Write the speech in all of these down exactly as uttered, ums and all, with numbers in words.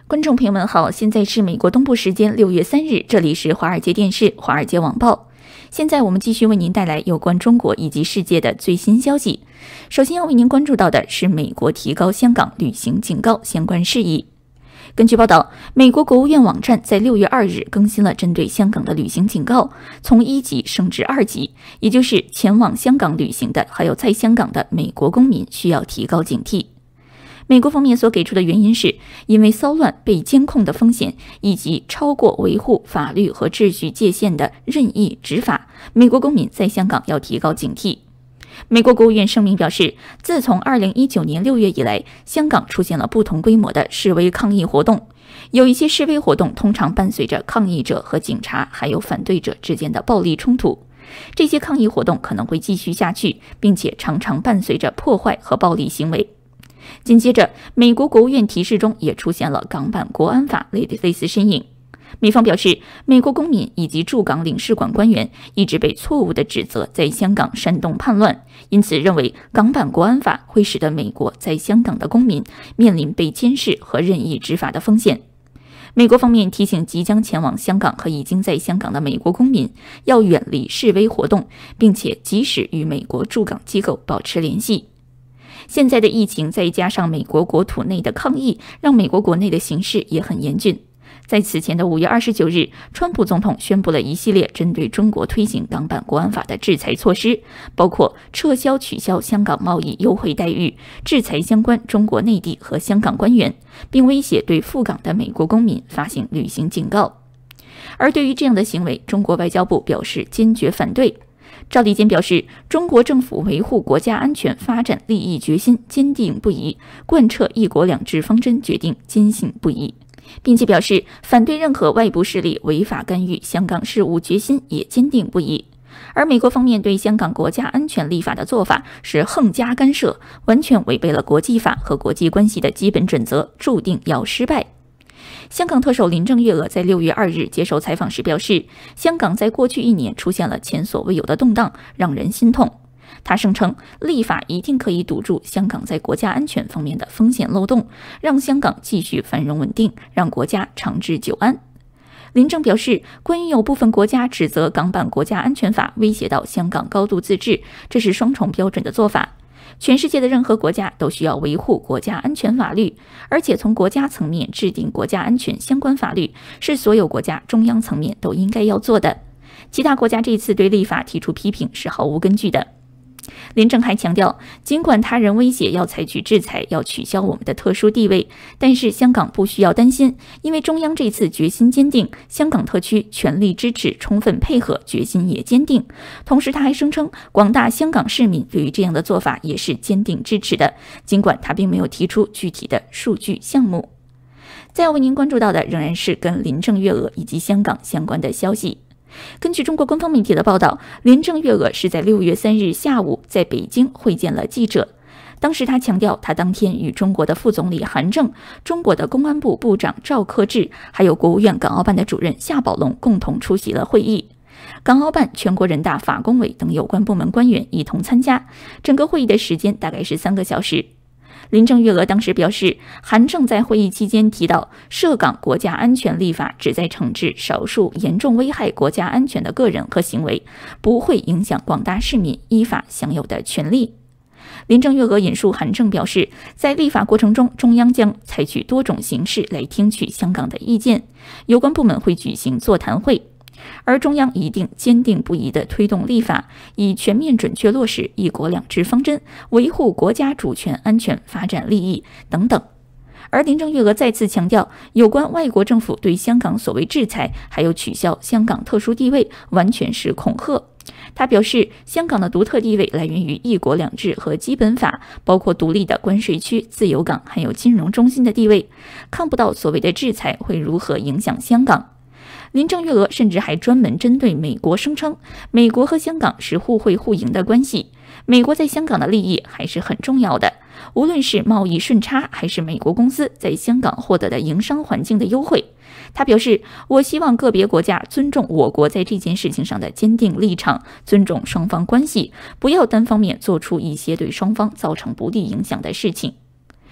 观众朋友们好，现在是美国东部时间六月三日，这里是华尔街电视、华尔街网报。现在我们继续为您带来有关中国以及世界的最新消息。首先要为您关注到的是美国提高香港旅行警告相关事宜。根据报道，美国国务院网站在六月二日更新了针对香港的旅行警告，从一级升至二级，也就是前往香港旅行的还有在香港的美国公民需要提高警惕。美国方面所给出的原因是因为骚乱、被监控的风险，以及超过维护法律和秩序界限的任意执法，美国公民在香港要提高警惕。美国国务院声明表示，自从二零一九年六月以来，香港出现了不同规模的示威抗议活动，有一些示威活动通常伴随着抗议者和警察还有反对者之间的暴力冲突，这些抗议活动可能会继续下去，并且常常伴随着破坏和暴力行为。紧接着，美国国务院提示中也出现了港版国安法类的类似身影。美方表示，美国公民以及驻港领事馆官员一直被错误地指责在香港煽动叛乱，因此认为港版国安法会使得美国在香港的公民面临被监视和任意执法的风险。美国方面提醒即将前往香港和已经在香港的美国公民要远离示威活动，并且及时与美国驻港机构保持联系。现在的疫情再加上美国国土内的抗议，让美国国内的形势也很严峻。在此前的五月二十九日，川普总统宣布了一系列针对中国推行港版国安法的制裁措施，包括撤销取消香港贸易优惠待遇，制裁相关中国内地和香港官员，并威胁对赴港的美国公民发行旅行警告。而对于这样的行为，中国外交部表示坚决反对。赵立坚表示，中国政府维护国家安全发展利益决心坚定不移，贯彻一国两制方针决定坚信不疑，并且表示反对任何外部势力违法干预香港事务决心也坚定不移。而美国方面对香港国家安全立法的做法是横加干涉，完全违背了国际法和国际关系的基本准则，注定要失败。香港特首林郑月娥在六月二日接受采访时表示，香港在过去一年出现了前所未有的动荡，让人心痛。他声称，立法一定可以堵住香港在国家安全方面的风险漏洞，让香港继续繁荣稳定，让国家长治久安。林郑表示，关于有部分国家指责港版国家安全法威胁到香港高度自治，这是双重标准的做法。全世界的任何国家都需要维护国家安全法律，而且从国家层面制定国家安全相关法律，是所有国家中央层面都应该要做的。其他国家这次对立法提出批评是毫无根据的。林郑还强调，尽管他人威胁要采取制裁，要取消我们的特殊地位，但是香港不需要担心，因为中央这次决心坚定，香港特区全力支持，充分配合，决心也坚定。同时他还声称，广大香港市民对于这样的做法也是坚定支持的，尽管他并没有提出具体的数据项目。再要为您关注到的仍然是跟林郑月娥以及香港相关的消息。根据中国官方媒体的报道，林郑月娥是在六月三日下午在北京会见了记者。当时他强调，他当天与中国的副总理韩正、中国的公安部部长赵克志，还有国务院港澳办的主任夏宝龙共同出席了会议。港澳办、全国人大法工委等有关部门官员一同参加，整个会议的时间大概是三个小时。林郑月娥当时表示，韩正在会议期间提到，涉港国家安全立法旨在惩治少数严重危害国家安全的个人和行为，不会影响广大市民依法享有的权利。林郑月娥引述韩正表示，在立法过程中，中央将采取多种形式来听取香港的意见，有关部门会举行座谈会，而中央一定坚定不移地推动立法，以全面准确落实一国两制方针，维护国家主权、安全、发展利益等等。而林郑月娥再次强调，有关外国政府对香港所谓制裁，还有取消香港特殊地位，完全是恐吓。他表示，香港的独特地位来源于一国两制和基本法，包括独立的关税区、自由港，还有金融中心的地位，看不到所谓的制裁会如何影响香港。林郑月娥甚至还专门针对美国声称，美国和香港是互惠互赢的关系，美国在香港的利益还是很重要的，无论是贸易顺差，还是美国公司在香港获得的营商环境的优惠。他表示，我希望个别国家尊重我国在这件事情上的坚定立场，尊重双方关系，不要单方面做出一些对双方造成不利影响的事情。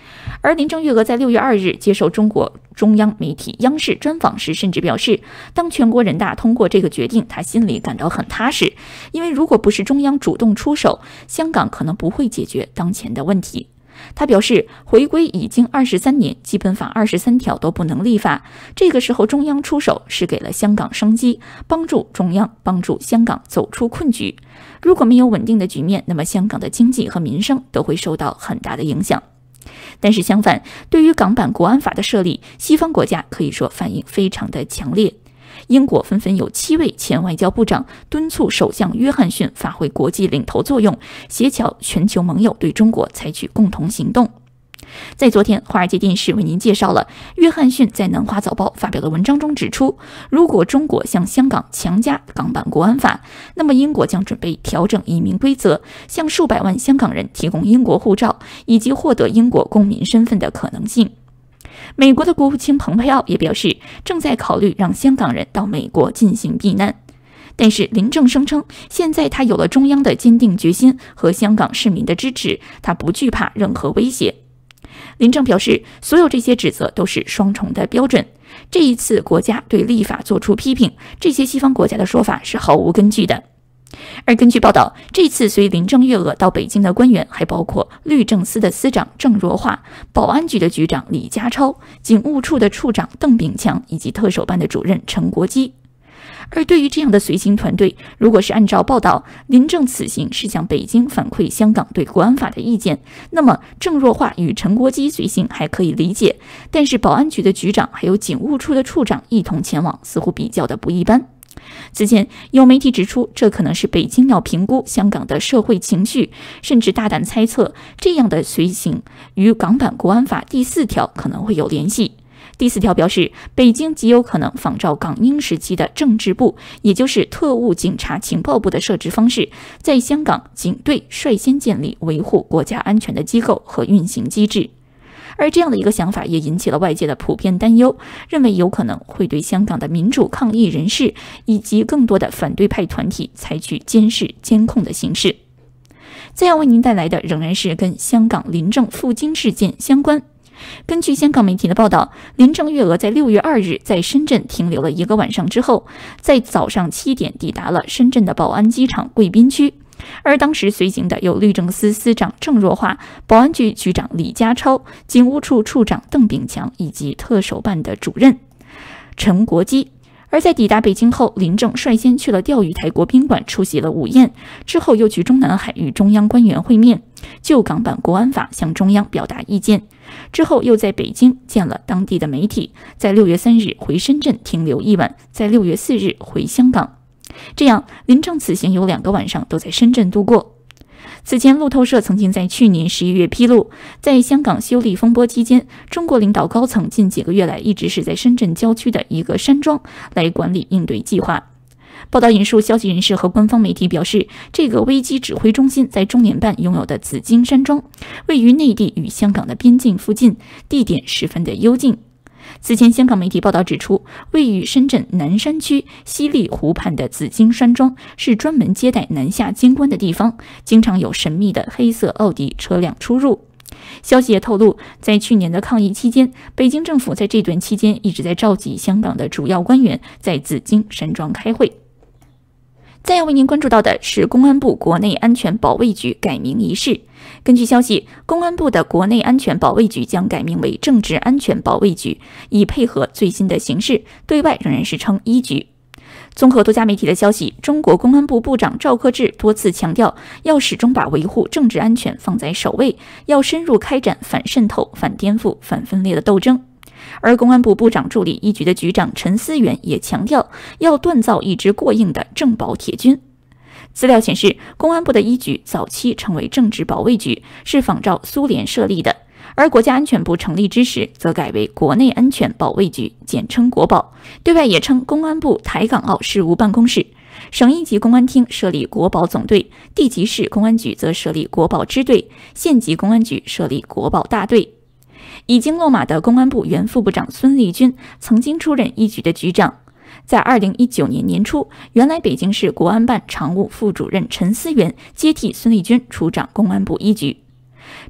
而林郑月娥在六月二日接受中国中央媒体央视专访时，甚至表示，当全国人大通过这个决定，他心里感到很踏实，因为如果不是中央主动出手，香港可能不会解决当前的问题。他表示，回归已经二十三年，基本法二十三条都不能立法，这个时候中央出手是给了香港生机，帮助中央帮助香港走出困局。如果没有稳定的局面，那么香港的经济和民生都会受到很大的影响。但是相反，对于港版国安法的设立，西方国家可以说反应非常的强烈。英国纷纷有七位前外交部长敦促首相约翰逊发挥国际领头作用，协调全球盟友对中国采取共同行动。在昨天，华尔街电视为您介绍了约翰逊在南华早报发表的文章中指出，如果中国向香港强加港版国安法，那么英国将准备调整移民规则，向数百万香港人提供英国护照以及获得英国公民身份的可能性。美国的国务卿蓬佩奥也表示，正在考虑让香港人到美国进行避难。但是林郑声称，现在他有了中央的坚定决心和香港市民的支持，他不惧怕任何威胁。林郑表示，所有这些指责都是双重的标准。这一次国家对立法做出批评，这些西方国家的说法是毫无根据的。而根据报道，这次随林郑月娥到北京的官员还包括律政司的司长郑若骅、保安局的局长李家超、警务处的处长邓炳强以及特首办的主任陈国基。而对于这样的随行团队，如果是按照报道，林郑此行是向北京反馈香港对国安法的意见，那么郑若骅与陈国基随行还可以理解，但是保安局的局长还有警务处的处长一同前往，似乎比较的不一般。此前有媒体指出，这可能是北京要评估香港的社会情绪，甚至大胆猜测这样的随行与港版国安法第四条可能会有联系。第四条表示，北京极有可能仿照港英时期的政治部，也就是特务警察情报部的设置方式，在香港警队率先建立维护国家安全的机构和运行机制。而这样的一个想法也引起了外界的普遍担忧，认为有可能会对香港的民主抗议人士以及更多的反对派团体采取监视监控的形式。再要为您带来的仍然是跟香港林郑赴京事件相关。根据香港媒体的报道，林郑月娥在六月二日在深圳停留了一个晚上之后，在早上七点抵达了深圳的宝安机场贵宾区。而当时随行的有律政司司长郑若骅、保安局局长李家超、警务处处长邓炳强以及特首办的主任陈国基。而在抵达北京后，林郑率先去了钓鱼台国宾馆出席了午宴，之后又去中南海与中央官员会面，就港版国安法向中央表达意见。之后又在北京见了当地的媒体，在六月三日回深圳停留一晚，在六月四日回香港。这样，林郑此行有两个晚上都在深圳度过。此前，路透社曾经在去年十一月披露，在香港修例风波期间，中国领导高层近几个月来一直是在深圳郊区的一个山庄来管理应对计划。报道引述消息人士和官方媒体表示，这个危机指挥中心在中联办拥有的紫荆山庄，位于内地与香港的边境附近，地点十分的幽静。此前，香港媒体报道指出，位于深圳南山区西丽湖畔的紫荆山庄是专门接待南下京官的地方，经常有神秘的黑色奥迪车辆出入。消息也透露，在去年的抗疫期间，北京政府在这段期间一直在召集香港的主要官员在紫荆山庄开会。再要为您关注到的是公安部国内安全保卫局改名仪式。根据消息，公安部的国内安全保卫局将改名为政治安全保卫局，以配合最新的形势，对外仍然是称一局。综合多家媒体的消息，中国公安部部长赵克志多次强调，要始终把维护政治安全放在首位，要深入开展反渗透、反颠覆、反分裂的斗争。而公安部部长助理一局的局长陈思源也强调，要锻造一支过硬的政保铁军。资料显示，公安部的一局早期成为政治保卫局，是仿照苏联设立的，而国家安全部成立之时，则改为国内安全保卫局，简称国保，对外也称公安部台港澳事务办公室。省一级公安厅设立国保总队，地级市公安局则设立国保支队，县级公安局设立国保大队。已经落马的公安部原副部长孙立军曾经出任一局的局长。在二零一九年年初，原来北京市国安办常务副主任陈思源接替孙立军出掌公安部一局。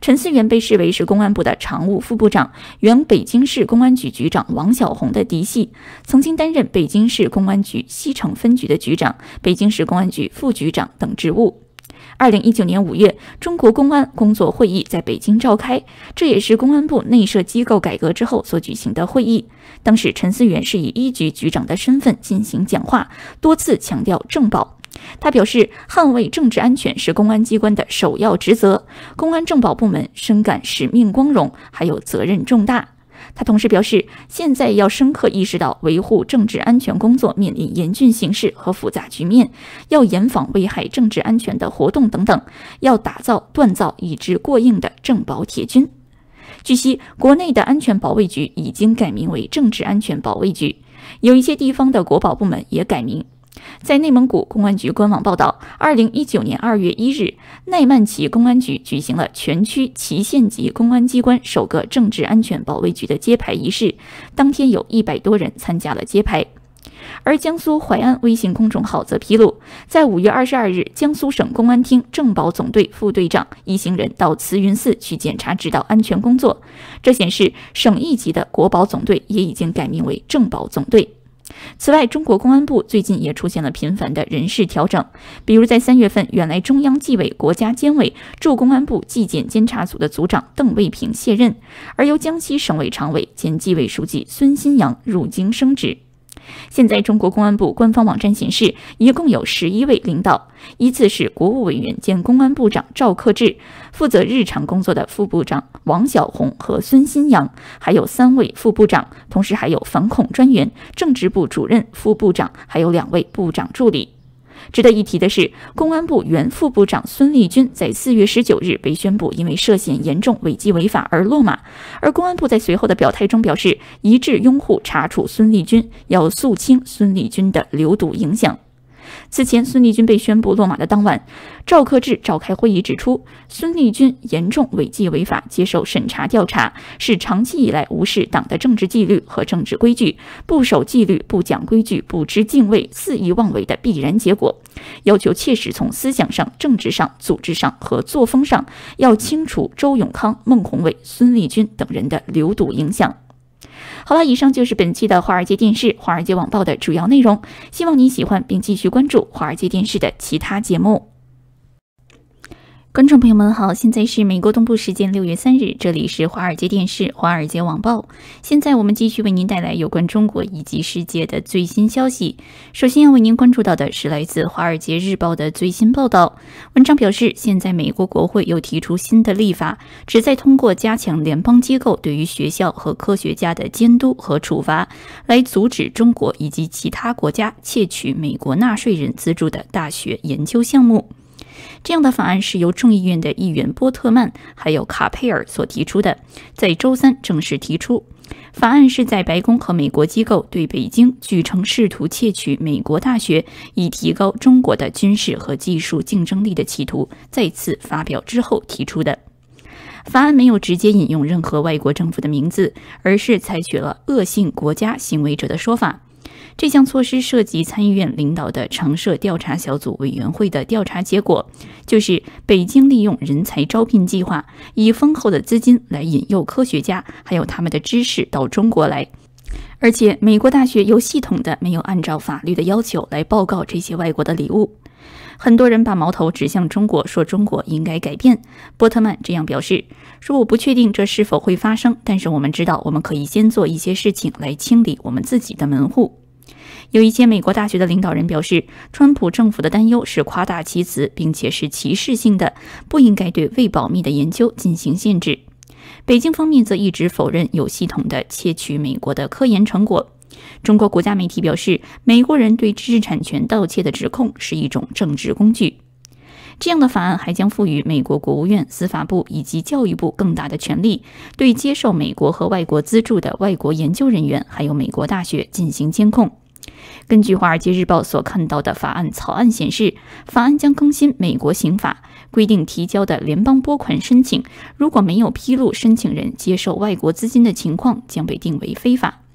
陈思源被视为是公安部的常务副部长，原北京市公安局局长王小洪的嫡系，曾经担任北京市公安局西城分局的局长、北京市公安局副局长等职务。二零一九年五月，中国公安工作会议在北京召开，这也是公安部内设机构改革之后所举行的会议。当时陈思源是以一局局长的身份进行讲话，多次强调政保。他表示，捍卫政治安全是公安机关的首要职责，公安政保部门深感使命光荣，还有责任重大。他同时表示，现在要深刻意识到维护政治安全工作面临严峻形势和复杂局面，要严防危害政治安全的活动等等，要打造锻造以至过硬的政保铁军。据悉，国内的安全保卫局已经改名为政治安全保卫局，有一些地方的国保部门也改名。在内蒙古公安局官网报道，二零一九年二月一日，奈曼旗公安局举行了全区旗县级公安机关首个政治安全保卫局的揭牌仪式，当天有一百多人参加了揭牌。而江苏淮安微信公众号则披露，在五月二十二日，江苏省公安厅政保总队副队长一行人到慈云寺去检查指导安全工作，这显示省一级的国保总队也已经改名为政保总队。此外，中国公安部最近也出现了频繁的人事调整，比如在三月份，原来中央纪委国家监委驻公安部纪检监察组的组长邓卫平卸任，而由江西省委常委兼纪委书记孙新阳入京升职。现在中国公安部官方网站显示，一共有十一位领导，依次是国务委员兼公安部长赵克志，负责日常工作的副部长王小洪和孙新阳，还有三位副部长，同时还有反恐专员、政治部主任、副部长，还有两位部长助理。值得一提的是，公安部原副部长孙立军在四月十九日被宣布因为涉嫌严重违纪违法而落马，而公安部在随后的表态中表示，一致拥护查处孙立军，要肃清孙立军的流毒影响。此前，孙立军被宣布落马的当晚，赵克志召开会议指出，孙立军严重违纪违法，接受审查调查，是长期以来无视党的政治纪律和政治规矩，不守纪律、不讲规矩、不知敬畏、肆意妄为的必然结果。要求切实从思想上、政治上、组织上和作风上，要清除周永康、孟宏伟、孙立军等人的流毒影响。好了，以上就是本期的华尔街电视、华尔街网报的主要内容，希望你喜欢并继续关注华尔街电视的其他节目。观众朋友们好，现在是美国东部时间六月三日，这里是华尔街电视、华尔街网报。现在我们继续为您带来有关中国以及世界的最新消息。首先要为您关注到的是来自《华尔街日报》的最新报道。文章表示，现在美国国会又提出新的立法，旨在通过加强联邦机构对于学校和科学家的监督和处罚，来阻止中国以及其他国家窃取美国纳税人资助的大学研究项目。这样的法案是由众议院的议员波特曼还有卡佩尔所提出的，在周三正式提出。法案是在白宫和美国机构对北京据称试图窃取美国大学，以提高中国的军事和技术竞争力的企图再次发表之后提出的。法案没有直接引用任何外国政府的名字，而是采取了恶性国家行为者的说法。这项措施涉及参议院领导的常设调查小组委员会的调查结果，就是北京利用人才招聘计划，以丰厚的资金来引诱科学家还有他们的知识到中国来，而且美国大学有系统的没有按照法律的要求来报告这些外国的礼物。很多人把矛头指向中国，说中国应该改变。波特曼这样表示，说我不确定这是否会发生，但是我们知道我们可以先做一些事情来清理我们自己的门户。有一些美国大学的领导人表示，川普政府的担忧是夸大其词，并且是歧视性的，不应该对未保密的研究进行限制。北京方面则一直否认有系统的窃取美国的科研成果。中国国家媒体表示，美国人对知识产权盗窃的指控是一种政治工具。这样的法案还将赋予美国国务院、司法部以及教育部更大的权力，对接受美国和外国资助的外国研究人员还有美国大学进行监控。根据《华尔街日报》所看到的法案草案显示，法案将更新美国刑法，规定提交的联邦拨款申请如果没有披露申请人接受外国资金的情况，将被定为非法。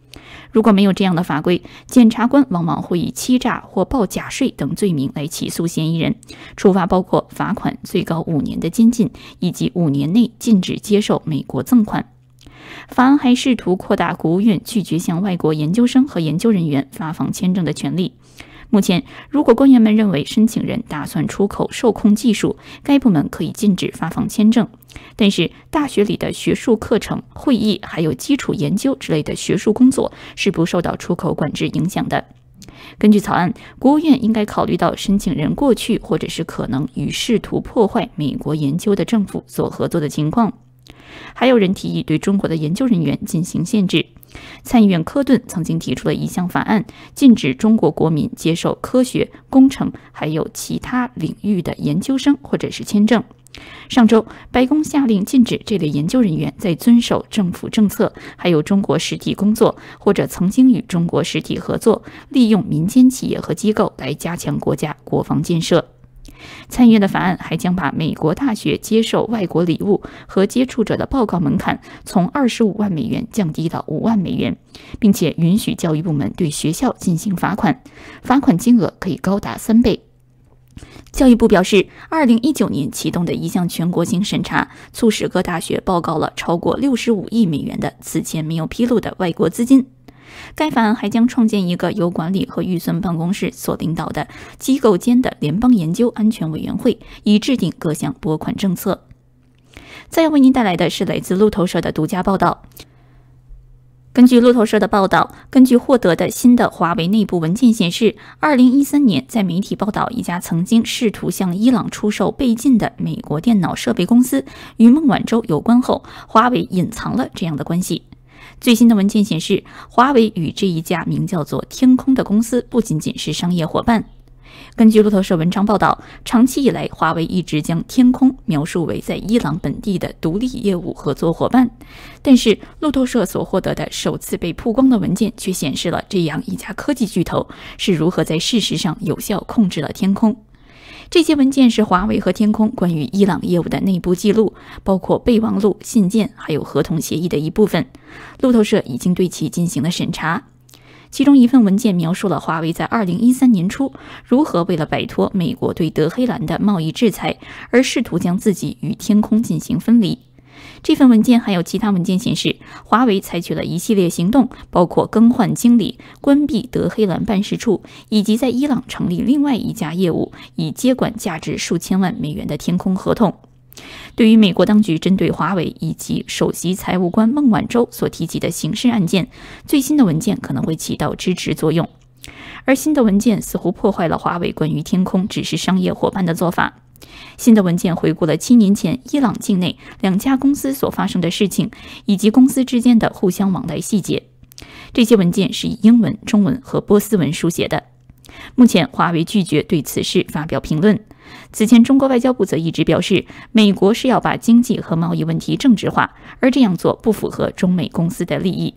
如果没有这样的法规，检察官往往会以欺诈或报假税等罪名来起诉嫌疑人，处罚包括罚款、最高五年的监禁，以及五年内禁止接受美国赠款。法案还试图扩大国务院拒绝向外国研究生和研究人员发放签证的权利。目前，如果官员们认为申请人打算出口受控技术，该部门可以禁止发放签证。但是，大学里的学术课程、会议还有基础研究之类的学术工作是不受到出口管制影响的。根据草案，国务院应该考虑到申请人过去或者是可能与试图破坏美国研究的政府所合作的情况。还有人提议对中国的研究人员进行限制。参议院科顿曾经提出了一项法案，禁止中国国民接受科学、工程还有其他领域的研究生或者是签证。上周，白宫下令禁止这类研究人员在遵守政府政策，还有中国实体工作，或者曾经与中国实体合作，利用民间企业和机构来加强国家国防建设。参议院的法案还将把美国大学接受外国礼物和接触者的报告门槛从二十五万美元降低到五万美元，并且允许教育部门对学校进行罚款，罚款金额可以高达三倍。教育部表示，二零一九年启动的一项全国性审查，促使各大学报告了超过六十五亿美元的此前没有披露的外国资金。该法案还将创建一个由管理和预算办公室所领导的机构间的联邦研究安全委员会，以制定各项拨款政策。再要为您带来的是来自路透社的独家报道。根据路透社的报道，根据获得的新的华为内部文件显示，二零一三年在媒体报道一家曾经试图向伊朗出售被禁的美国电脑设备公司与孟晚舟有关后，华为隐藏了这样的关系。最新的文件显示，华为与这一家名叫做天空的公司不仅仅是商业伙伴。根据路透社文章报道，长期以来，华为一直将天空描述为在伊朗本地的独立业务合作伙伴。但是，路透社所获得的首次被曝光的文件却显示了这样一家科技巨头是如何在事实上有效控制了天空。这些文件是华为和天空关于伊朗业务的内部记录，包括备忘录、信件还有合同协议的一部分。路透社已经对其进行了审查。其中一份文件描述了华为在二零一三年初如何为了摆脱美国对德黑兰的贸易制裁，而试图将自己与天空进行分离。这份文件还有其他文件显示，华为采取了一系列行动，包括更换经理、关闭德黑兰办事处，以及在伊朗成立另外一家业务，以接管价值数千万美元的天空合同。对于美国当局针对华为以及首席财务官孟晚舟所提起的刑事案件，最新的文件可能会起到支持作用。而新的文件似乎破坏了华为关于天空只是商业伙伴的做法。新的文件回顾了七年前伊朗境内两家公司所发生的事情，以及公司之间的互相往来细节。这些文件是以英文、中文和波斯文书写的。目前，华为拒绝对此事发表评论。此前，中国外交部则一直表示，美国是要把经济和贸易问题政治化，而这样做不符合中美公司的利益。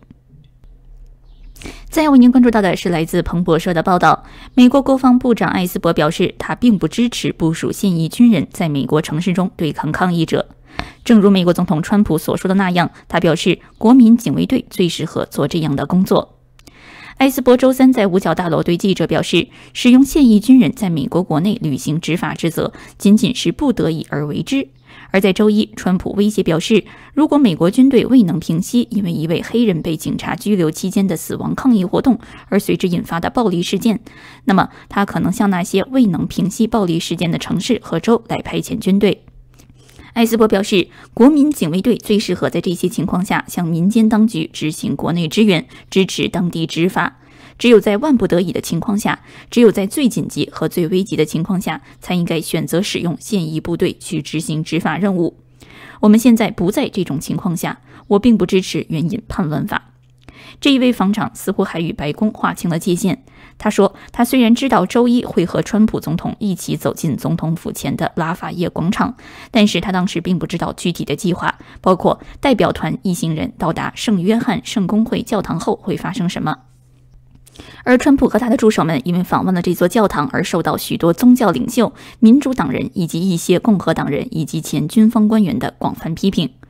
再要为您关注到的是来自彭博社的报道，美国国防部长艾斯伯表示，他并不支持部署现役军人在美国城市中对抗抗议者。正如美国总统川普所说的那样，他表示国民警卫队最适合做这样的工作。艾斯伯周三在五角大楼对记者表示，使用现役军人在美国国内履行执法职责仅仅是不得已而为之。而在周一，川普威胁表示，如果美国军队未能平息因为一位黑人被警察拘留期间的死亡抗议活动而随之引发的暴力事件，那么他可能向那些未能平息暴力事件的城市和州来派遣军队。艾斯伯表示，国民警卫队最适合在这些情况下向民间当局执行国内支援，支持当地执法。只有在万不得已的情况下，只有在最紧急和最危急的情况下，才应该选择使用现役部队去执行执法任务。我们现在不在这种情况下，我并不支持援引叛乱法。这一位防长似乎还与白宫划清了界限。他说，他虽然知道周一会和川普总统一起走进总统府前的拉法叶广场，但是他当时并不知道具体的计划，包括代表团一行人到达圣约翰圣公会教堂后会发生什么。而川普和他的助手们因为访问了这座教堂而受到许多宗教领袖、民主党人以及一些共和党人以及前军方官员的广泛批评。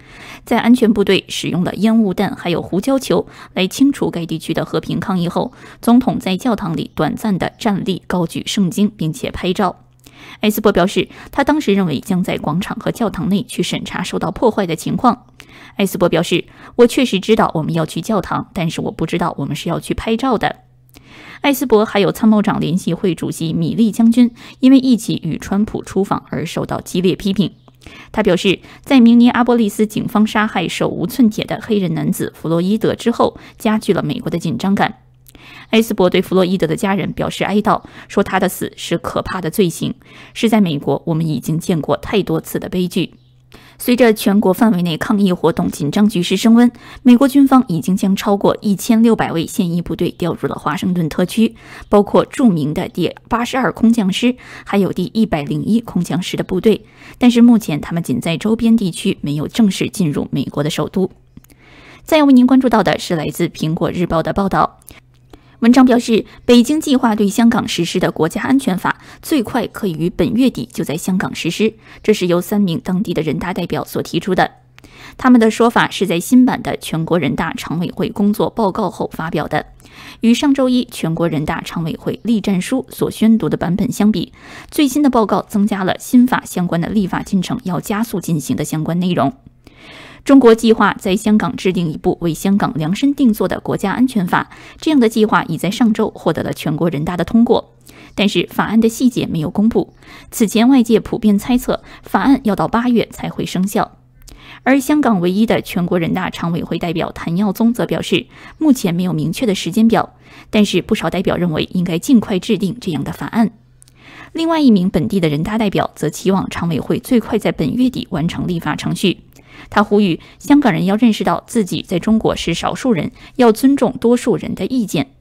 在安全部队使用了烟雾弹还有胡椒球来清除该地区的和平抗议后，总统在教堂里短暂地站立，高举圣经，并且拍照。埃斯珀表示，他当时认为将在广场和教堂内去审查受到破坏的情况。埃斯珀表示，我确实知道我们要去教堂，但是我不知道我们是要去拍照的。埃斯珀还有参谋长联席会主席米利将军因为一起与川普出访而受到激烈批评。他表示，在明尼阿波利斯警方杀害手无寸铁的黑人男子弗洛伊德之后，加剧了美国的紧张感。埃斯珀对弗洛伊德的家人表示哀悼，说他的死是可怕的罪行，是在美国我们已经见过太多次的悲剧。随着全国范围内抗议活动紧张局势升温，美国军方已经将超过一千六百位现役部队调入了华盛顿特区，包括著名的第八十二空降师，还有第一百零一空降师的部队。但是目前他们仅在周边地区，没有正式进入美国的首都。再要为您关注到的是来自苹果日报的报道。文章表示，北京计划对香港实施的国家安全法最快可以于本月底就在香港实施，这是由三名当地的人大代表所提出的。他们的说法是在新版的全国人大常委会工作报告后发表的。与上周一全国人大常委会栗战书所宣读的版本相比，最新的报告增加了新法相关的立法进程要加速进行的相关内容。中国计划在香港制定一部为香港量身定做的国家安全法，这样的计划已在上周获得了全国人大的通过，但是法案的细节没有公布。此前外界普遍猜测法案要到八月才会生效。而香港唯一的全国人大常委会代表谭耀宗则表示，目前没有明确的时间表，但是不少代表认为应该尽快制定这样的法案。另外一名本地的人大代表则期望常委会最快在本月底完成立法程序。他呼吁香港人要认识到自己在中国是少数人，要尊重多数人的意见，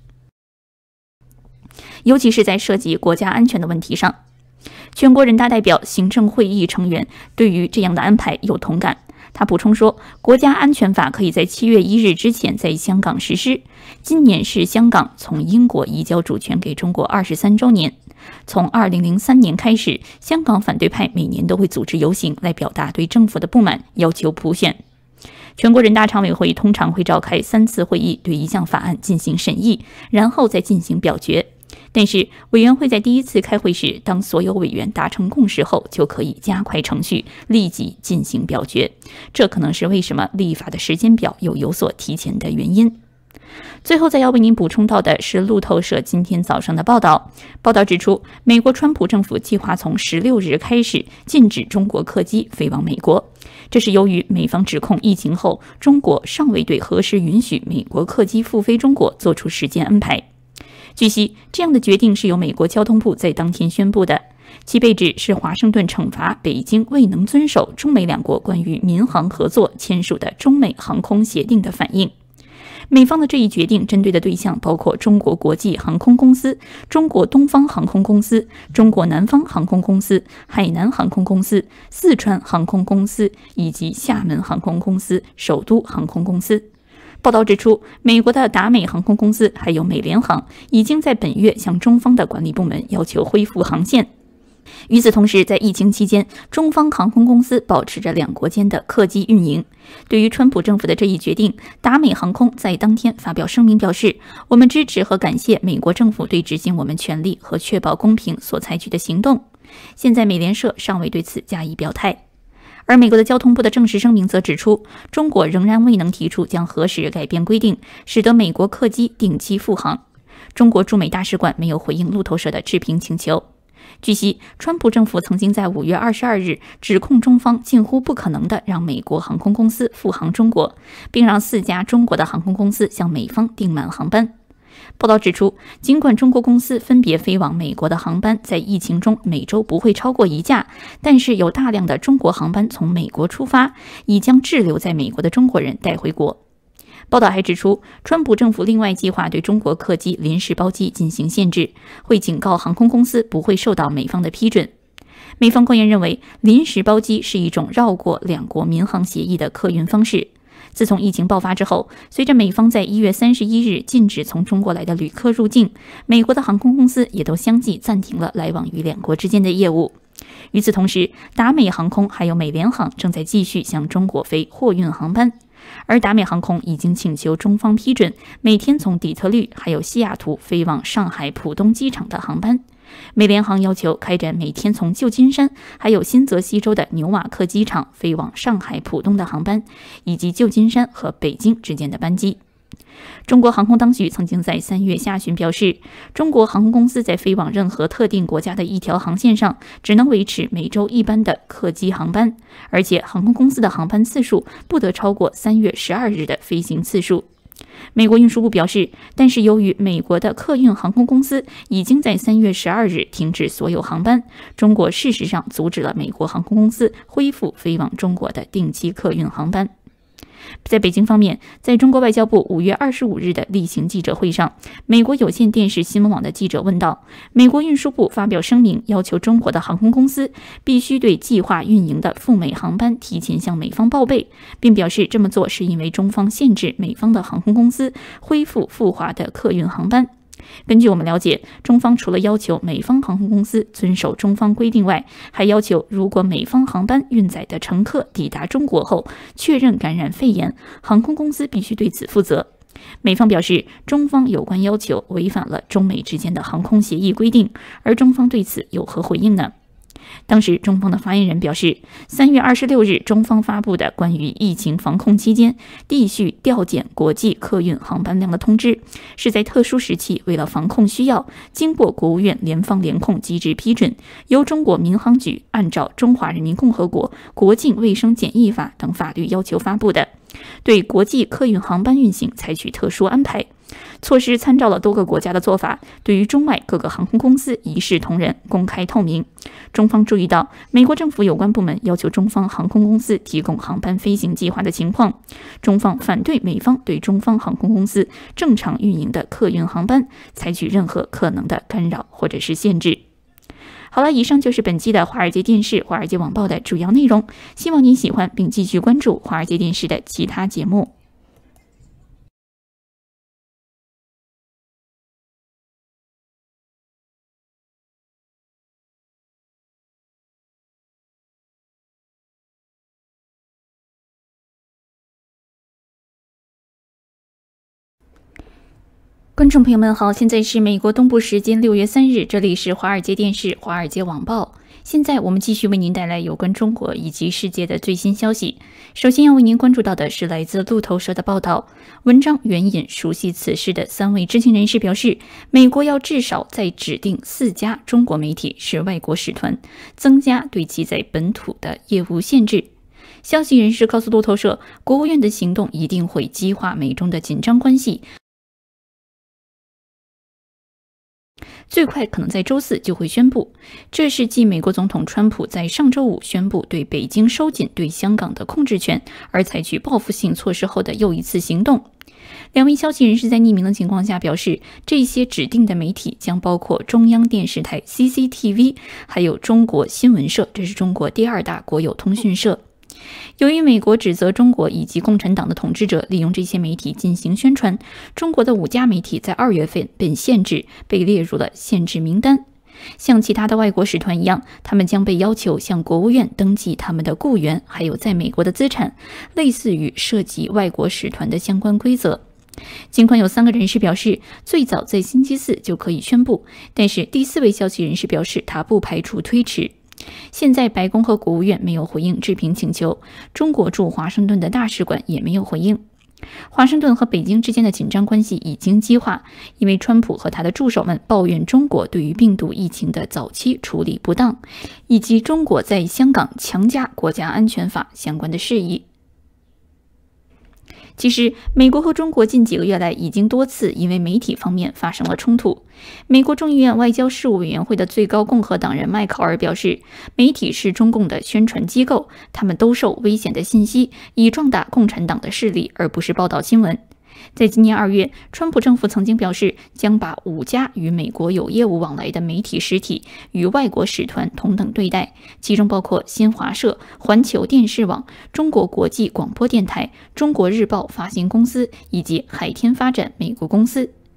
尤其是在涉及国家安全的问题上。全国人大代表、行政会议成员对于这样的安排有同感。他补充说，国家安全法可以在七月一日之前在香港实施。今年是香港从英国移交主权给中国二十三周年。从二零零三年开始，香港反对派每年都会组织游行来表达对政府的不满，要求普选。全国人大常委会通常会召开三次会议，对一项法案进行审议，然后再进行表决。但是委员会在第一次开会时，当所有委员达成共识后，就可以加快程序，立即进行表决。这可能是为什么立法的时间表又有所提前的原因。最后再要为您补充到的是路透社今天早上的报道。报道指出，美国川普政府计划从十六日开始禁止中国客机飞往美国，这是由于美方指控疫情后，中国尚未对何时允许美国客机复飞中国做出时间安排。据悉，这样的决定是由美国交通部在当天宣布的，其被指是华盛顿惩罚北京未能遵守中美两国关于民航合作签署的中美航空协定的反应。美方的这一决定针对的对象包括中国国际航空公司、中国东方航空公司、中国南方航空公司、海南航空公司、四川航空公司以及厦门航空公司、首都航空公司。报道指出，美国的达美航空公司还有美联航已经在本月向中方的管理部门要求恢复航线。与此同时，在疫情期间，中方航空公司保持着两国间的客机运营。对于川普政府的这一决定，达美航空在当天发表声明表示，我们支持和感谢美国政府对执行我们权利和确保公平所采取的行动。现在美联社尚未对此加以表态。而美国的交通部的正式声明则指出，中国仍然未能提出将何时改变规定，使得美国客机定期复航。中国驻美大使馆没有回应路透社的置评请求。据悉，川普政府曾经在五月二十二日指控中方近乎不可能的让美国航空公司复航中国，并让四家中国的航空公司向美方订满航班。报道指出，尽管中国公司分别飞往美国的航班在疫情中每周不会超过一架，但是有大量的中国航班从美国出发，已将滞留在美国的中国人带回国。报道还指出，川普政府另外计划对中国客机临时包机进行限制，会警告航空公司不会受到美方的批准。美方官员认为，临时包机是一种绕过两国民航协议的客运方式。自从疫情爆发之后，随着美方在一月三十一日禁止从中国来的旅客入境，美国的航空公司也都相继暂停了来往于两国之间的业务。 与此同时，达美航空还有美联航正在继续向中国飞货运航班，而达美航空已经请求中方批准每天从底特律还有西雅图飞往上海浦东机场的航班。美联航要求开展每天从旧金山还有新泽西州的纽瓦克机场飞往上海浦东的航班，以及旧金山和北京之间的班机。中国航空当局曾经在三月下旬表示，中国航空公司在飞往任何特定国家的一条航线上只能维持每周一班的客机航班，而且航空公司的航班次数不得超过三月十二日的飞行次数。美国运输部表示，但是由于美国的客运航空公司已经在三月十二日停止所有航班，中国事实上阻止了美国航空公司恢复飞往中国的定期客运航班。在北京方面，在中国外交部五月二十五日的例行记者会上，美国有线电视新闻网的记者问道，美国运输部发表声明，要求中国的航空公司必须对计划运营的赴美航班提前向美方报备，并表示这么做是因为中方限制美方的航空公司恢复赴华的客运航班。根据我们了解，中方除了要求美方航空公司遵守中方规定外，还要求如果美方航班运载的乘客抵达中国后确认感染肺炎，航空公司必须对此负责。美方表示，中方有关要求违反了中美之间的航空协议规定，而中方对此有何回应呢？当时中方的发言人表示，三月二十六日中方发布的关于疫情防控期间继续调减国际客运航班量的通知，是在特殊时期为了防控需要，经过国务院联防联控机制批准，由中国民航局按照《中华人民共和国国境卫生检疫法》等法律要求发布的，对国际客运航班运行采取特殊安排。措施参照了多个国家的做法，对于中外各个航空公司一视同仁、公开透明。中方注意到，美国政府有关部门要求中方航空公司提供航班飞行计划的情况，中方反对美方对中方航空公司正常运营的客运航班采取任何可能的干扰或者是限制。好了，以上就是本期的华尔街电视、华尔街网报的主要内容，希望您喜欢并继续关注华尔街电视的其他节目。观众朋友们好，现在是美国东部时间六月三日，这里是华尔街电视、华尔街网报。现在我们继续为您带来有关中国以及世界的最新消息。首先要为您关注到的是来自路透社的报道，文章援引熟悉此事的三位知情人士表示，美国要至少再指定四家中国媒体是外国使团，增加对其在本土的业务限制。消息人士告诉路透社，国务院的行动一定会激化美中的紧张关系，最快可能在周四就会宣布。这是继美国总统川普在上周五宣布对北京收紧对香港的控制权而采取报复性措施后的又一次行动。两位消息人士在匿名的情况下表示，这些指定的媒体将包括中央电视台 C C T V， 还有中国新闻社，这是中国第二大国有通讯社。由于美国指责中国以及共产党的统治者利用这些媒体进行宣传，中国的五家媒体在二月份被限制，被列入了限制名单。像其他的外国使团一样，他们将被要求向国务院登记他们的雇员还有在美国的资产，类似于涉及外国使团的相关规则。尽管有三个人士表示最早在星期四就可以宣布，但是第四位消息人士表示他不排除推迟。现在白宫和国务院没有回应置评请求，中国驻华盛顿的大使馆也没有回应。华盛顿和北京之间的紧张关系已经激化，因为川普和他的助手们抱怨中国对于病毒疫情的早期处理不当，以及中国在香港强加国家安全法相关的事宜。其实，美国和中国近几个月来已经多次因为媒体方面发生了冲突。美国众议院外交事务委员会的最高共和党人麦考尔表示，媒体是中共的宣传机构，他们兜售危险的信息，以壮大共产党的势力，而不是报道新闻。在今年二月，川普政府曾经表示将把五家与美国有业务往来的媒体实体与外国使团同等对待，其中包括新华社、环球电视网、中国国际广播电台、中国日报发行公司以及海天发展美国公司。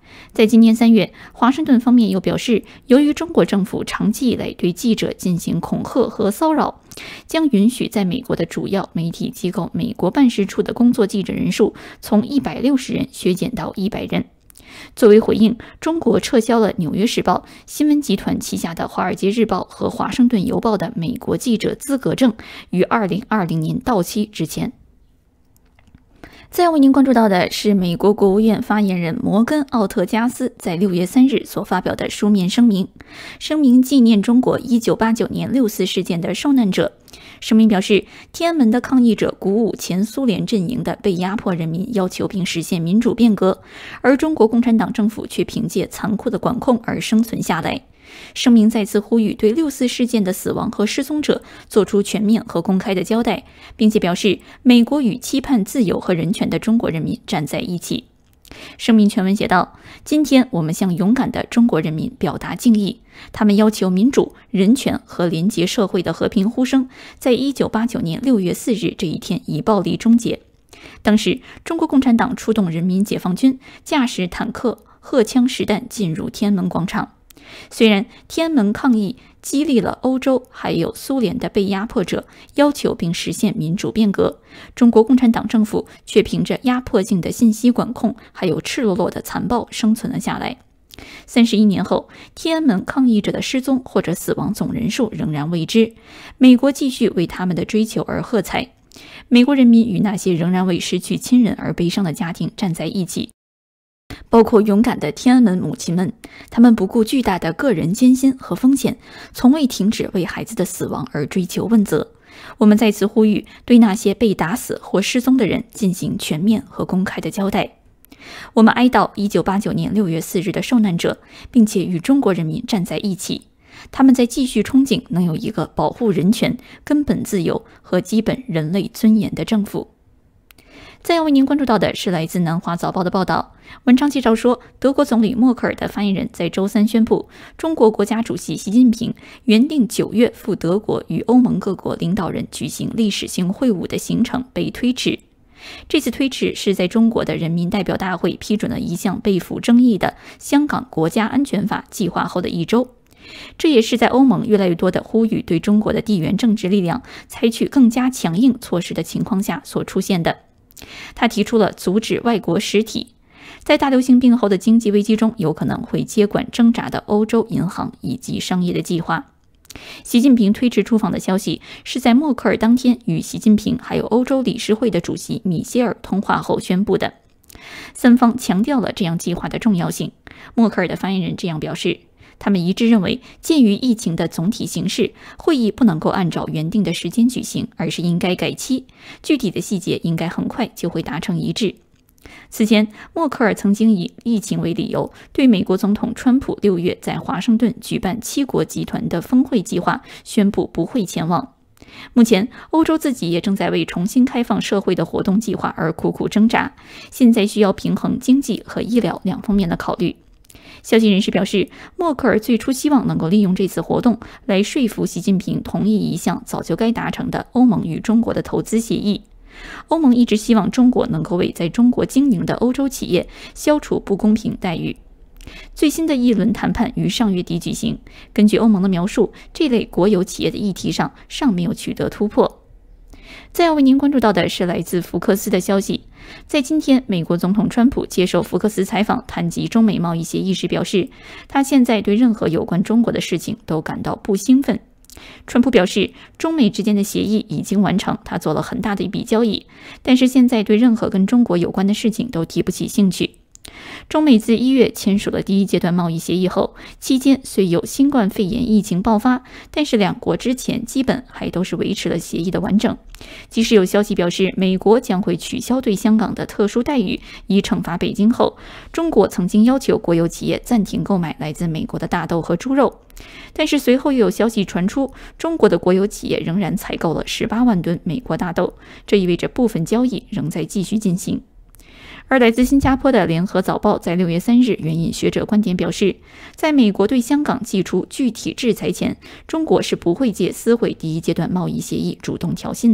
在今年三月，华盛顿方面又表示，由于中国政府长期以来对记者进行恐吓和骚扰，将允许在美国的主要媒体机构美国办事处的工作记者人数从一百六十人削减到一百人。作为回应，中国撤销了《纽约时报》、新闻集团旗下的《华尔街日报》和《华盛顿邮报》的美国记者资格证于二零二零年到期之前。再要为您关注到的是，美国国务院发言人摩根·奥特加斯在六月三日所发表的书面声明，声明纪念中国一九八九年六四事件的受难者。声明表示，天安门的抗议者鼓舞前苏联阵营的被压迫人民，要求并实现民主变革，而中国共产党政府却凭借残酷的管控而生存下来。声明再次呼吁对六四事件的死亡和失踪者做出全面和公开的交代，并且表示美国与期盼自由和人权的中国人民站在一起。声明全文写道：今天我们向勇敢的中国人民表达敬意，他们要求民主、人权和廉洁社会的和平呼声，在一九八九年六月四日这一天以暴力终结。当时，中国共产党出动人民解放军，驾驶坦克、荷枪实弹进入天安门广场。虽然天安门抗议激励了欧洲还有苏联的被压迫者要求并实现民主变革，中国共产党政府却凭着压迫性的信息管控还有赤裸裸的残暴生存了下来。三十一年后，天安门抗议者的失踪或者死亡总人数仍然未知，美国继续为他们的追求而喝彩。美国人民与那些仍然为失去亲人而悲伤的家庭站在一起，包括勇敢的天安门母亲们，他们不顾巨大的个人艰辛和风险，从未停止为孩子的死亡而追求问责。我们再次呼吁，对那些被打死或失踪的人进行全面和公开的交代。我们哀悼一九八九年六月四日的受难者，并且与中国人民站在一起。他们在继续憧憬能有一个保护人权、根本自由和基本人类尊严的政府。再要为您关注到的是来自南华早报的报道，文章介绍说，德国总理默克尔的发言人在周三宣布，中国国家主席习近平原定九月赴德国与欧盟各国领导人举行历史性会晤的行程被推迟。这次推迟是在中国的人民代表大会批准了一项备受争议的香港国家安全法计划后的一周。这也是在欧盟越来越多的呼吁对中国的地缘政治力量采取更加强硬措施的情况下所出现的。他提出了阻止外国实体在大流行病后的经济危机中有可能会接管挣扎的欧洲银行以及商业的计划。习近平推迟出访的消息是在默克尔当天与习近平还有欧洲理事会的主席米歇尔通话后宣布的。三方强调了这样计划的重要性。默克尔的发言人这样表示，他们一致认为，鉴于疫情的总体形势，会议不能够按照原定的时间举行，而是应该改期，具体的细节应该很快就会达成一致。此前，默克尔曾经以疫情为理由，对美国总统川普六月在华盛顿举办七国集团的峰会计划宣布不会前往。目前，欧洲自己也正在为重新开放社会的活动计划而苦苦挣扎，现在需要平衡经济和医疗两方面的考虑。消息人士表示，默克尔最初希望能够利用这次活动来说服习近平同意一项早就该达成的欧盟与中国的投资协议。欧盟一直希望中国能够为在中国经营的欧洲企业消除不公平待遇。最新的一轮谈判于上月底举行，根据欧盟的描述，这类国有企业的议题上尚没有取得突破。再要为您关注到的是来自福克斯的消息，在今天，美国总统川普接受福克斯采访，谈及中美贸易协议时表示，他现在对任何有关中国的事情都感到不兴奋。川普表示，中美之间的协议已经完成，他做了很大的一笔交易，但是现在对任何跟中国有关的事情都提不起兴趣。中美自一月签署了第一阶段贸易协议后，期间虽有新冠肺炎疫情爆发，但是两国之前基本还都是维持了协议的完整。即使有消息表示美国将会取消对香港的特殊待遇以惩罚北京后，中国曾经要求国有企业暂停购买来自美国的大豆和猪肉，但是随后又有消息传出，中国的国有企业仍然采购了十八万吨美国大豆，这意味着部分交易仍在继续进行。而来自新加坡的联合早报在六月三日援引学者观点表示，在美国对香港祭出具体制裁前，中国是不会借撕毁第一阶段贸易协议主动挑衅的。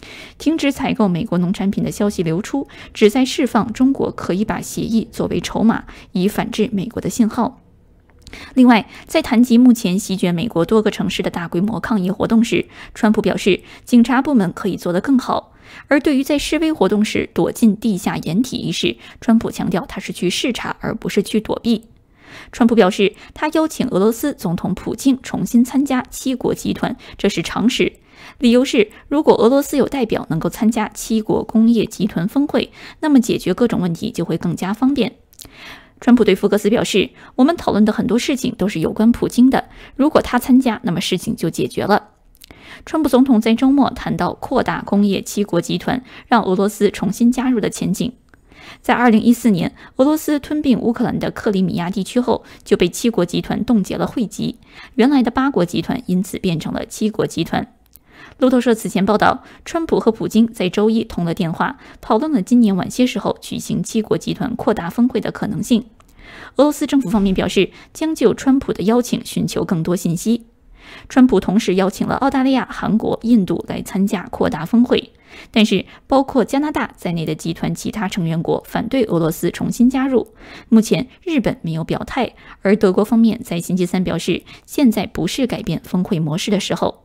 停止采购美国农产品的消息流出，旨在释放中国可以把协议作为筹码，以反制美国的信号。另外，在谈及目前席卷美国多个城市的大规模抗议活动时，川普表示，警察部门可以做得更好。而对于在示威活动时躲进地下掩体一事，川普强调他是去视察，而不是去躲避。川普表示，他邀请俄罗斯总统普京重新参加七国集团，这是常识。理由是，如果俄罗斯有代表能够参加七国工业集团峰会，那么解决各种问题就会更加方便。川普对福克斯表示，我们讨论的很多事情都是有关普京的，如果他参加，那么事情就解决了。川普总统在周末谈到扩大工业七国集团，让俄罗斯重新加入的前景。在二零一四年，俄罗斯吞并乌克兰的克里米亚地区后，就被七国集团冻结了会籍，原来的八国集团因此变成了七国集团。路透社此前报道，川普和普京在周一通了电话，讨论了今年晚些时候举行七国集团扩大峰会的可能性。俄罗斯政府方面表示，将就川普的邀请寻求更多信息。川普同时邀请了澳大利亚、韩国、印度来参加扩大峰会，但是包括加拿大在内的集团其他成员国反对俄罗斯重新加入。目前日本没有表态，而德国方面在星期三表示，现在不是改变峰会模式的时候。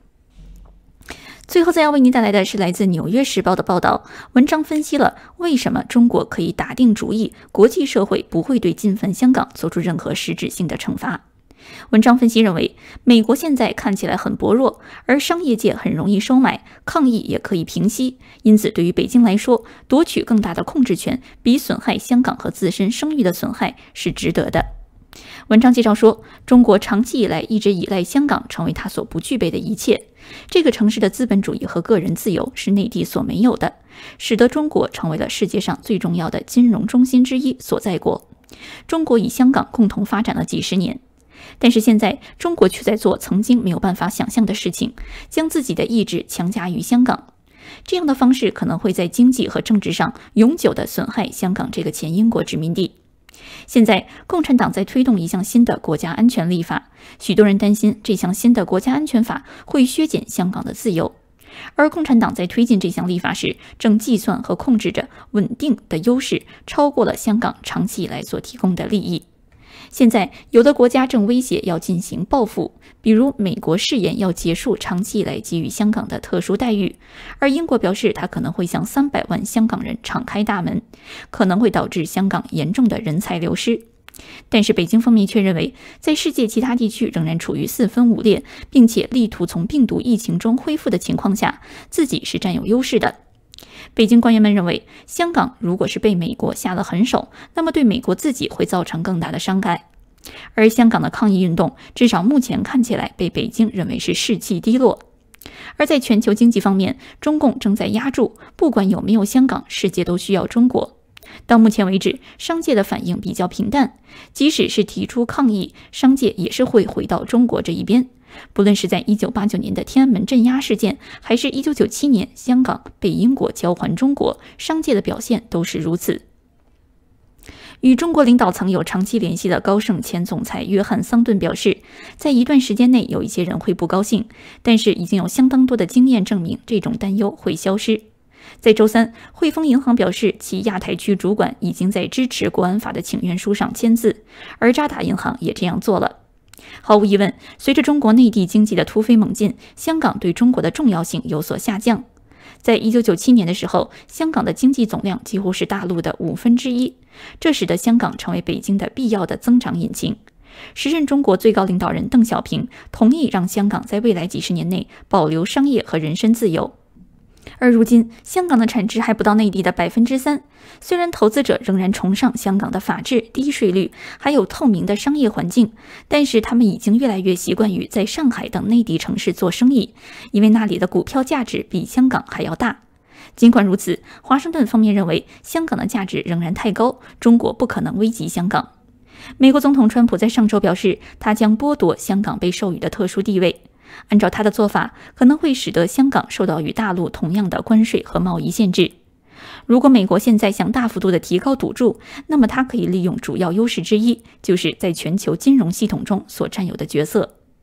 最后再要为您带来的是来自《纽约时报》的报道，文章分析了为什么中国可以打定主意，国际社会不会对进犯香港做出任何实质性的惩罚。文章分析认为，美国现在看起来很薄弱，而商业界很容易收买，抗议也可以平息，因此对于北京来说，夺取更大的控制权比损害香港和自身声誉的损害是值得的。文章介绍说，中国长期以来一直依赖香港成为它所不具备的一切。这个城市的资本主义和个人自由是内地所没有的，使得中国成为了世界上最重要的金融中心之一所在国。中国与香港共同发展了几十年，但是现在中国却在做曾经没有办法想象的事情，将自己的意志强加于香港。这样的方式可能会在经济和政治上永久地损害香港这个前英国殖民地。现在，共产党在推动一项新的国家安全立法，许多人担心这项新的国家安全法会削减香港的自由。而共产党在推进这项立法时，正计算和控制着稳定的优势超过了香港长期以来所提供的利益。现在，有的国家正威胁要进行报复，比如美国誓言要结束长期以来给予香港的特殊待遇，而英国表示它可能会向三百万香港人敞开大门，可能会导致香港严重的人才流失。但是北京方面却认为，在世界其他地区仍然处于四分五裂，并且力图从病毒疫情中恢复的情况下，自己是占有优势的。北京官员们认为，香港如果是被美国下了狠手，那么对美国自己会造成更大的伤害。而香港的抗议运动，至少目前看起来被北京认为是士气低落。而在全球经济方面，中共正在压住，不管有没有香港，世界都需要中国。到目前为止，商界的反应比较平淡，即使是提出抗议，商界也是会回到中国这一边。不论是在一九八九年的天安门镇压事件，还是一九九七年香港被英国交还中国，商界的表现都是如此。与中国领导层有长期联系的高盛前总裁约翰·桑顿表示，在一段时间内有一些人会不高兴，但是已经有相当多的经验证明这种担忧会消失。在周三，汇丰银行表示，其亚太区主管已经在支持国安法的请愿书上签字，而渣打银行也这样做了。毫无疑问，随着中国内地经济的突飞猛进，香港对中国的重要性有所下降。在一九九七年的时候，香港的经济总量几乎是大陆的五分之一，这使得香港成为北京的必要的增长引擎。时任中国最高领导人邓小平同意让香港在未来几十年内保留商业和人身自由。而如今，香港的产值还不到内地的百分之三。虽然投资者仍然崇尚香港的法治、低税率，还有透明的商业环境，但是他们已经越来越习惯于在上海等内地城市做生意，因为那里的股票价值比香港还要大。尽管如此，华盛顿方面认为香港的价值仍然太高，中国不可能危及香港。美国总统川普在上周表示，他将剥夺香港被授予的特殊地位。按照他的做法，可能会使得香港受到与大陆同样的关税和贸易限制。如果美国现在想大幅度的提高赌注，那么他可以利用主要优势之一，就是在全球金融系统中所占有的角色。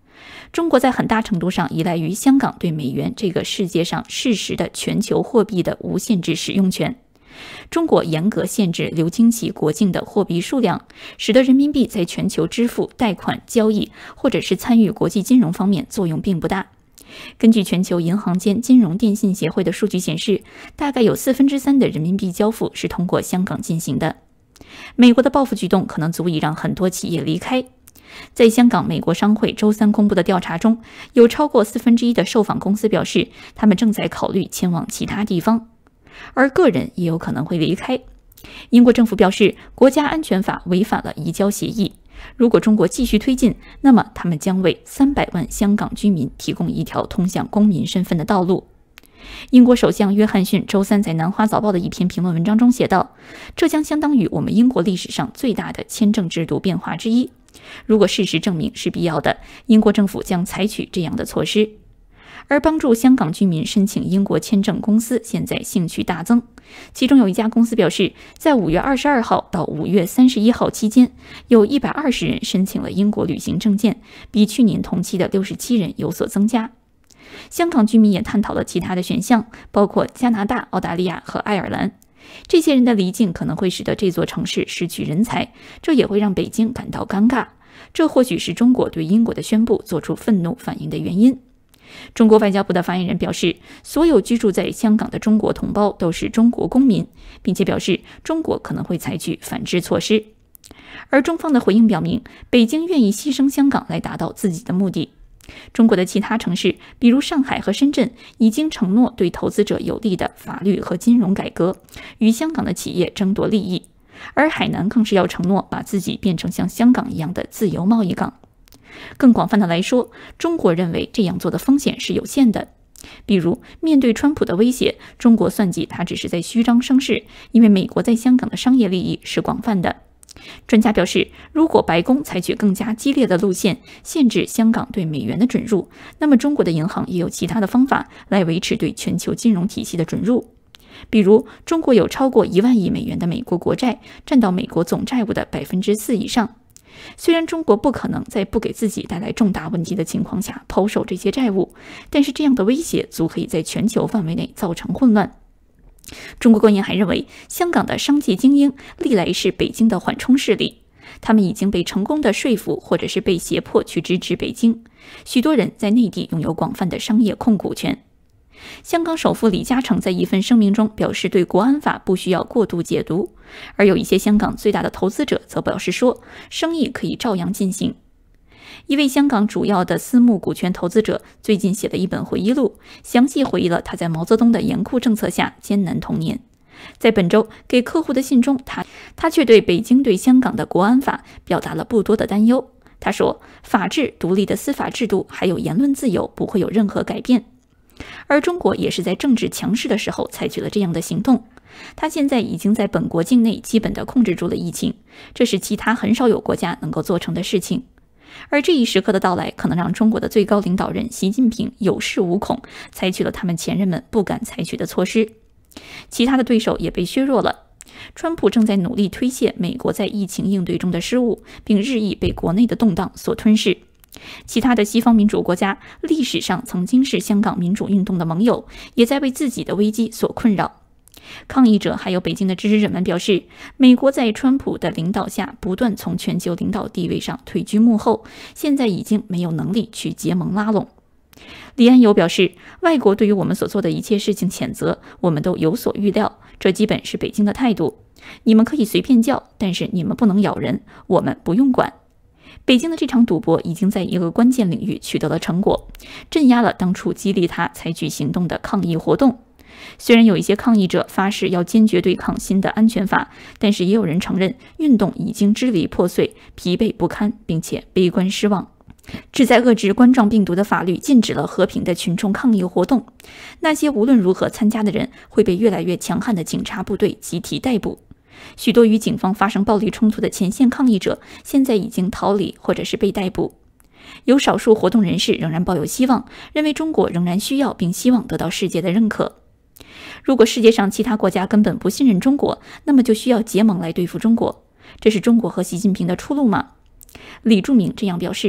中国在很大程度上依赖于香港对美元这个世界上事实的全球货币的无限制使用权。中国严格限制流经其国境的货币数量，使得人民币在全球支付、贷款、交易或者是参与国际金融方面作用并不大。根据全球银行间金融电信协会的数据显示，大概有四分之三的人民币交付是通过香港进行的。美国的报复举动可能足以让很多企业离开。在香港美国商会周三公布的调查中，有超过四分之一的受访公司表示，他们正在考虑前往其他地方，而个人也有可能会离开。英国政府表示，国家安全法违反了移交协议。如果中国继续推进，那么他们将为三百万香港居民提供一条通向公民身份的道路。英国首相约翰逊周三在《南华早报》的一篇评论文章中写道，这将相当于我们英国历史上最大的签证制度变化之一。如果事实证明是必要的，英国政府将采取这样的措施。而帮助香港居民申请英国签证公司现在兴趣大增，其中有一家公司表示，在五月二十二号到五月三十一号期间，有一百二十人申请了英国旅行证件，比去年同期的六十七人有所增加。香港居民也探讨了其他的选项，包括加拿大、澳大利亚和爱尔兰。这些人的离境可能会使得这座城市失去人才，这也会让北京感到尴尬。这或许是中国对英国的宣布做出愤怒反应的原因。中国外交部的发言人表示，所有居住在香港的中国同胞都是中国公民，并且表示中国可能会采取反制措施。而中方的回应表明，北京愿意牺牲香港来达到自己的目的。中国的其他城市，比如上海和深圳，已经承诺对投资者有利的法律和金融改革，与香港的企业争夺利益。而海南更是要承诺把自己变成像香港一样的自由贸易港。更广泛的来说，中国认为这样做的风险是有限的。比如，面对川普的威胁，中国算计他只是在虚张声势，因为美国在香港的商业利益是广泛的。专家表示，如果白宫采取更加激烈的路线，限制香港对美元的准入，那么中国的银行也有其他的方法来维持对全球金融体系的准入。比如，中国有超过一万亿美元的美国国债，占到美国总债务的百分之四以上。虽然中国不可能在不给自己带来重大问题的情况下抛售这些债务，但是这样的威胁足可以在全球范围内造成混乱。中国官员还认为，香港的商界精英历来是北京的缓冲势力，他们已经被成功的说服，或者是被胁迫去支持北京。许多人在内地拥有广泛的商业控股权。香港首富李嘉诚在一份声明中表示，对国安法不需要过度解读，而有一些香港最大的投资者则表示说，生意可以照样进行。一位香港主要的私募股权投资者最近写了一本回忆录，详细回忆了他在毛泽东的严酷政策下艰难童年。在本周给客户的信中，他他却对北京对香港的国安法表达了不多的担忧。他说，法治、独立的司法制度还有言论自由不会有任何改变。而中国也是在政治强势的时候采取了这样的行动。他现在已经在本国境内基本地控制住了疫情，这是其他很少有国家能够做成的事情。而这一时刻的到来，可能让中国的最高领导人习近平有恃无恐，采取了他们前人们不敢采取的措施。其他的对手也被削弱了。川普正在努力推卸美国在疫情应对中的失误，并日益被国内的动荡所吞噬。其他的西方民主国家历史上曾经是香港民主运动的盟友，也在为自己的危机所困扰。抗议者还有北京的支持者们表示，美国在川普的领导下不断从全球领导地位上退居幕后，现在已经没有能力去结盟拉拢。李安友表示，外国对于我们所做的一切事情谴责，我们都有所预料，这基本是北京的态度。你们可以随便叫，但是你们不能咬人，我们不用管。北京的这场赌博已经在一个关键领域取得了成果，镇压了当初激励他采取行动的抗议活动。虽然有一些抗议者发誓要坚决对抗新的安全法，但是也有人承认运动已经支离破碎、疲惫不堪，并且悲观失望。旨在遏制冠状病毒的法律禁止了和平的群众抗议活动，那些无论如何参加的人会被越来越强悍的警察部队集体逮捕。许多与警方发生暴力冲突的前线抗议者现在已经逃离或者是被逮捕。有少数活动人士仍然抱有希望，认为中国仍然需要并希望得到世界的认可。如果世界上其他国家根本不信任中国，那么就需要结盟来对付中国。这是中国和习近平的出路吗？李柱铭这样表示。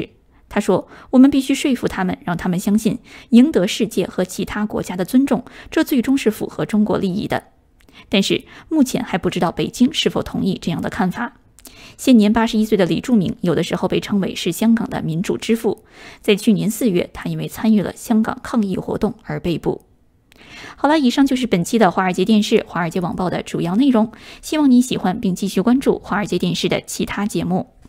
他说：“我们必须说服他们，让他们相信赢得世界和其他国家的尊重，这最终是符合中国利益的。”但是目前还不知道北京是否同意这样的看法。现年八十一岁的李柱铭，有的时候被称为是香港的民主之父。在去年四月，他因为参与了香港抗议活动而被捕。好了，以上就是本期的华尔街电视、华尔街网报的主要内容。希望你喜欢并继续关注华尔街电视的其他节目。